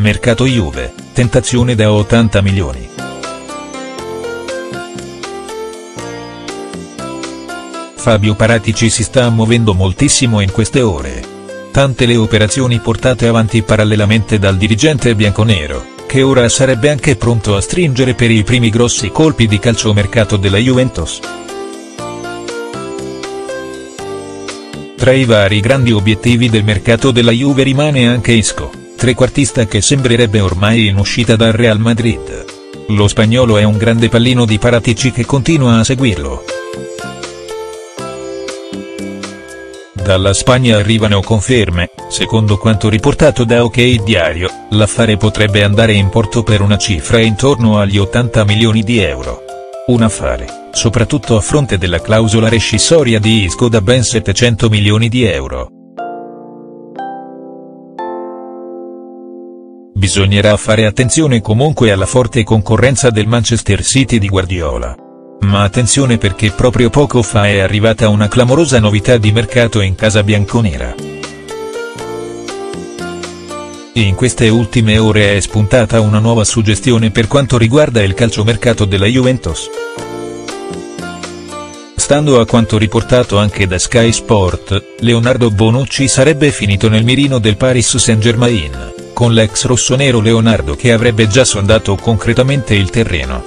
Mercato Juve, tentazione da 80 milioni. Fabio Paratici si sta muovendo moltissimo in queste ore. Tante le operazioni portate avanti parallelamente dal dirigente bianconero, che ora sarebbe anche pronto a stringere per i primi grossi colpi di calciomercato della Juventus. Tra i vari grandi obiettivi del mercato della Juve rimane anche Isco, trequartista che sembrerebbe ormai in uscita dal Real Madrid. Lo spagnolo è un grande pallino di Paratici che continua a seguirlo. Dalla Spagna arrivano conferme, secondo quanto riportato da OK Diario, l'affare potrebbe andare in porto per una cifra intorno agli 80 milioni di euro. Un affare, soprattutto a fronte della clausola rescissoria di Isco da ben 700 milioni di euro. Bisognerà fare attenzione comunque alla forte concorrenza del Manchester City di Guardiola. Ma attenzione perché proprio poco fa è arrivata una clamorosa novità di mercato in casa bianconera. In queste ultime ore è spuntata una nuova suggestione per quanto riguarda il calciomercato della Juventus. Stando a quanto riportato anche da Sky Sport, Leonardo Bonucci sarebbe finito nel mirino del Paris Saint-Germain, con l'ex rossonero Leonardo che avrebbe già sondato concretamente il terreno.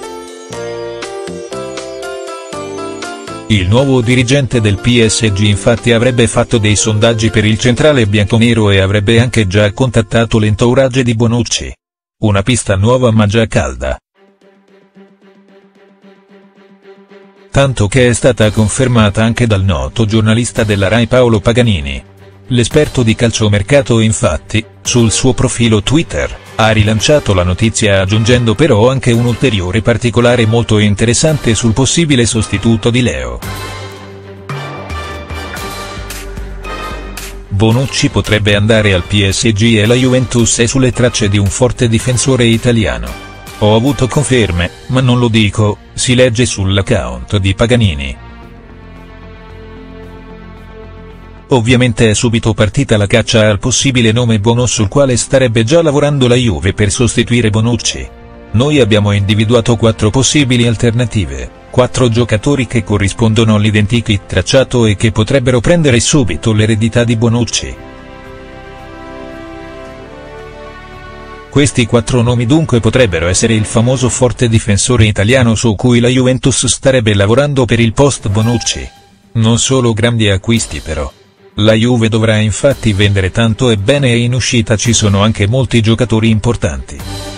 Il nuovo dirigente del PSG infatti avrebbe fatto dei sondaggi per il centrale bianconero e avrebbe anche già contattato l'entourage di Bonucci. Una pista nuova ma già calda. Tanto che è stata confermata anche dal noto giornalista della Rai Paolo Paganini. L'esperto di calciomercato infatti, sul suo profilo Twitter, ha rilanciato la notizia aggiungendo però anche un ulteriore particolare molto interessante sul possibile sostituto di Leo. Bonucci potrebbe andare al PSG e la Juventus è sulle tracce di un forte difensore italiano. Ho avuto conferme, ma non lo dico, si legge sull'account di Paganini. Ovviamente è subito partita la caccia al possibile nome buono sul quale starebbe già lavorando la Juve per sostituire Bonucci. Noi abbiamo individuato 4 possibili alternative, 4 giocatori che corrispondono all'identikit tracciato e che potrebbero prendere subito l'eredità di Bonucci. Questi 4 nomi dunque potrebbero essere il famoso forte difensore italiano su cui la Juventus starebbe lavorando per il post Bonucci. Non solo grandi acquisti però. La Juve dovrà infatti vendere tanto e bene e in uscita ci sono anche molti giocatori importanti.